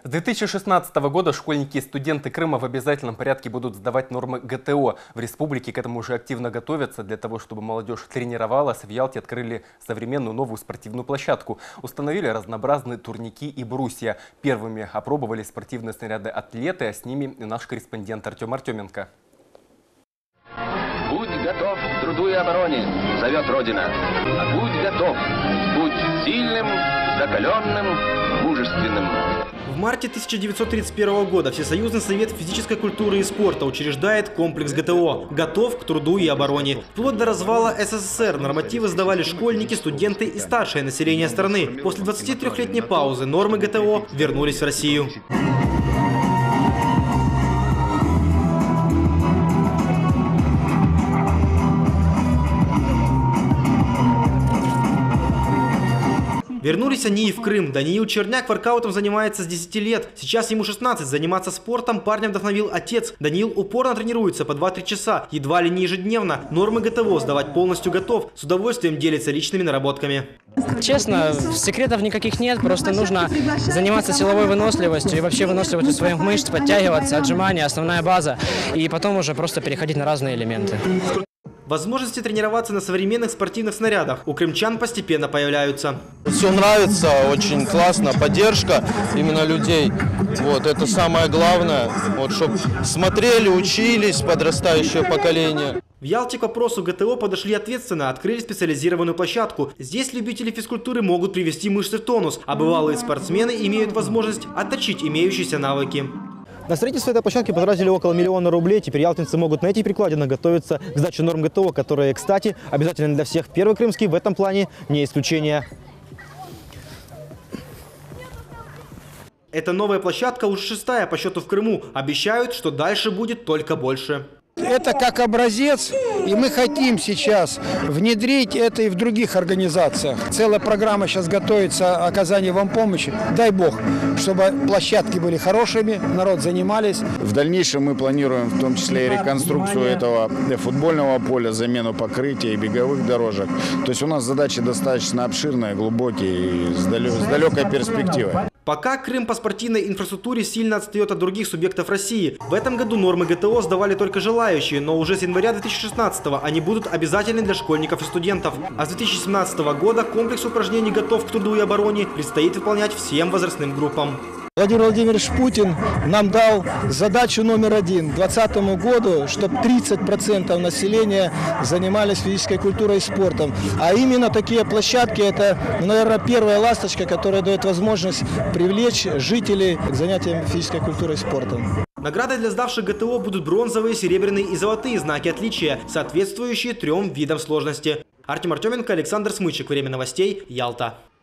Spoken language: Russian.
С 2016 года школьники и студенты Крыма в обязательном порядке будут сдавать нормы ГТО. В республике к этому уже активно готовятся. Для того, чтобы молодежь тренировалась, в Ялте открыли современную новую спортивную площадку. Установили разнообразные турники и брусья. Первыми опробовали спортивные снаряды атлеты, а с ними и наш корреспондент Артем Артеменко. Будь готов к труду и обороне, зовет Родина. А будь готов, будь сильным, закаленным, мужественным. В марте 1931 года Всесоюзный совет физической культуры и спорта учреждает комплекс ГТО «Готов к труду и обороне». Вплоть до развала СССР нормативы сдавали школьники, студенты и старшее население страны. После 23-летней паузы нормы ГТО вернулись в Россию. Вернулись они и в Крым. Даниил Черняк воркаутом занимается с 10 лет. Сейчас ему 16. Заниматься спортом парня вдохновил отец. Даниил упорно тренируется по 2-3 часа, едва ли не ежедневно. Нормы ГТО сдавать полностью готов. С удовольствием делится личными наработками. Честно, секретов никаких нет. Просто нужно заниматься силовой выносливостью и вообще выносливостью своих мышц, подтягиваться, отжимания, основная база. И потом уже просто переходить на разные элементы. Возможности тренироваться на современных спортивных снарядах у крымчан постепенно появляются. Все нравится, очень классно, поддержка именно людей. Вот, это самое главное, вот, чтобы смотрели, учились, подрастающее поколение. В Ялте к вопросу ГТО подошли ответственно, открыли специализированную площадку. Здесь любители физкультуры могут привести мышцы в тонус, а бывалые спортсмены имеют возможность отточить имеющиеся навыки. На строительство этой площадки потратили около 1 миллиона рублей. Теперь ялтинцы могут на этих прикладинах готовиться к сдаче норм ГТО, которые, кстати, обязательны для всех. Первый крымский в этом плане не исключение. Эта новая площадка уже 6-я по счету в Крыму. Обещают, что дальше будет только больше. Это как образец, и мы хотим сейчас внедрить это и в других организациях. Целая программа сейчас готовится оказание вам помощи. Дай бог, чтобы площадки были хорошими, народ занимались. В дальнейшем мы планируем в том числе и реконструкцию этого футбольного поля, замену покрытия и беговых дорожек. То есть у нас задачи достаточно обширные, глубокие и с далекой перспективой. Пока Крым по спортивной инфраструктуре сильно отстает от других субъектов России. В этом году нормы ГТО сдавали только желающие, но уже с января 2016-го они будут обязательны для школьников и студентов. А с 2017 года комплекс упражнений «Готов к труду и обороне» предстоит выполнять всем возрастным группам. Владимир Владимирович Путин нам дал задачу номер 1 к 2020 году, чтобы 30% населения занимались физической культурой и спортом. А именно такие площадки – это, наверное, первая ласточка, которая дает возможность привлечь жителей к занятиям физической культурой и спортом. Наградой для сдавших ГТО будут бронзовые, серебряные и золотые знаки отличия, соответствующие 3 видам сложности. Артем Артеменко, Александр Смычек. Время новостей. Ялта.